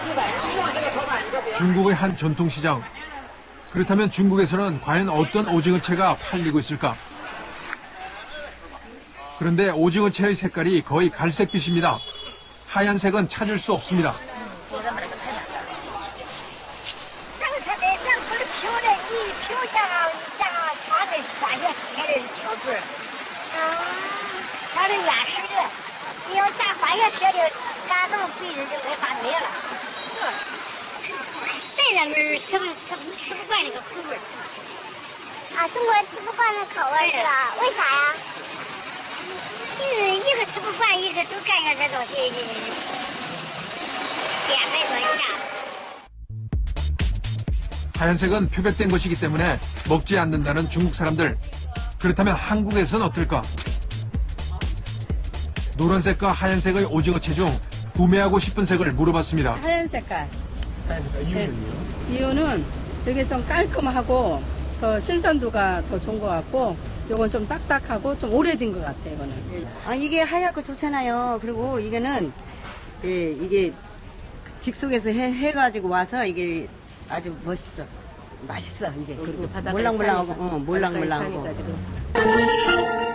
중국의 한 전통시장. 그렇다면 중국에서는 과연 어떤 오징어채가 팔리고 있을까? 그런데 오징어채의 색깔이 거의 갈색빛입니다. 하얀색은 찾을 수 없습니다. 아, 중国人吃不惯那口味是吧？为啥呀？一个吃不惯，一个都感觉这东西变没多下。 하얀색은 표백된 것이기 때문에 먹지 않는다는 중국 사람들. 그렇다면 한국에선 어떨까? 노란색과 하얀색의 오징어채 중 구매하고 싶은 색을 물어봤습니다. 하얀 색깔. 이유는요? 이유는 되게 좀 깔끔하고 더 신선도가 더 좋은 것 같고, 요건 좀 딱딱하고 좀 오래된 것 같아요, 이거는. 아, 이게 하얗고 좋잖아요. 그리고 이거는, 예, 이게 직속에서 해가지고 와서 이게 아주 멋있어. 맛있어, 이게. 그리고 몰랑몰랑하고, 몰랑몰랑하고.